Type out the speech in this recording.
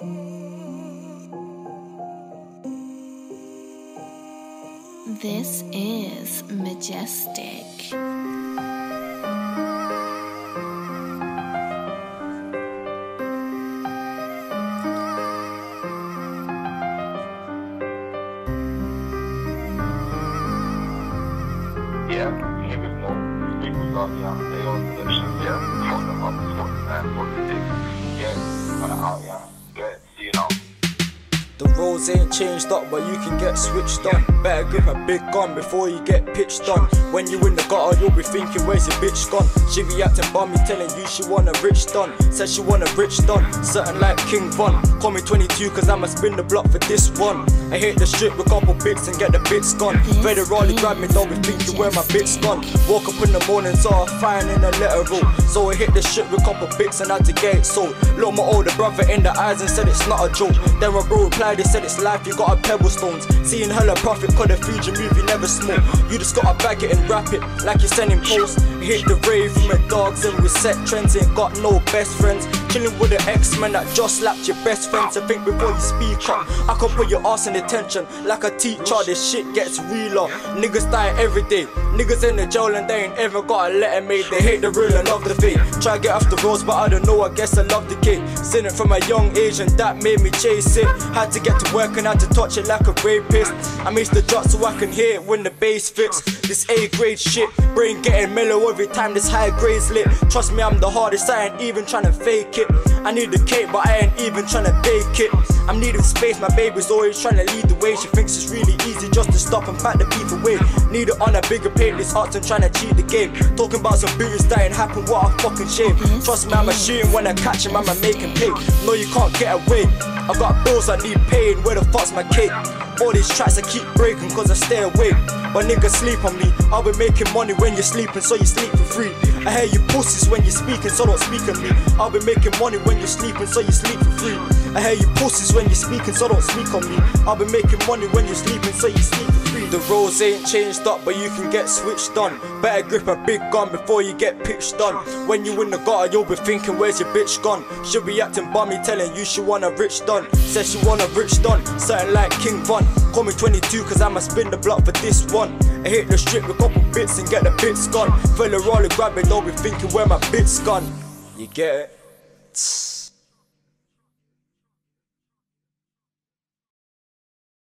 This is Magestick. Yeah, here we go. People got they on selection, yeah. Fuck them up, fuck the man, fuck the dick. Yeah, run it out, yeah. Good, see you now. The roads ain't changed up, but you can get switched on. Better grip a big gun before you get pitched on. When you in the gutter, you'll be thinking, where's your bitch gone? She be acting bummy, telling you she want a rich done. Says she want a rich done, certain like King Von. Call me 22 cause I'ma spin the block for this one. I hit the strip with couple bits and get the bits gone. Federally grab me, don't be thinking where my bits gone. Woke up in the morning, saw a fine in a letter roll. So I hit the strip with couple bits and had to get it sold. Looked my older brother in the eyes and said it's not a joke. Then my bro replied, they said it's life, you got a pebble stones. Seeing hella profit, cause the feed you move, you never smoke. You just gotta bag it and wrap it like you're sending posts. Hit the rave from the dogs and we set trends, ain't got no best friends. Chilling with the X-Men that just slapped your best friend. So think before you speak up. I can put your ass in detention like a teacher. This shit gets realer. Niggas die every day. Niggas in the jail and they ain't ever got a letter made. They hate the real and love the fake. Try to get off the roads but I don't know, I guess I love the cake. Seen it from a young age and that made me chase it. Had to get to work and had to touch it like a rapist. I mix the drop so I can hear it when the bass fits. This A-grade shit, brain getting mellow every time this high grade's lit. Trust me, I'm the hardest, I ain't even tryna fake it. I need the cake but I ain't even tryna bake it. I'm needing space, my baby's always tryna lead the way. She thinks it's really easy just to stop and pack the beef away. Need it on a bigger plate, this arts and tryna cheat the game. Talking about some booties that ain't happen, what a fucking shame. Trust me, I'm a shooting when I catch him, I'm a making pay. No, you can't get away. I got bills I need paying, where the fuck's my cake? All these tracks I keep breaking cause I stay awake. But niggas sleep on me, I'll be making money when you're sleeping, so you sleep for free. I hear you pussies when you're speaking, so don't speak on me. I'll be making money when you're sleeping, so you sleep for free. I hear you pussies when you're speaking, so don't speak on me. I'll be making money when you're sleeping, so you sleep for free. The roads ain't changed up, but you can get switched on. Better grip a big gun before you get pitched on. When you in the gutter, you'll be thinking, where's your bitch gone? She'll be acting bummy, telling you she want a rich done. Says she want a rich done, certain like King Von. Call me 22 cause I'ma spin the block for this one. I hit the strip with couple bits and get the bits gone. Federally grab it, don't be thinking where my bits gone. You get it?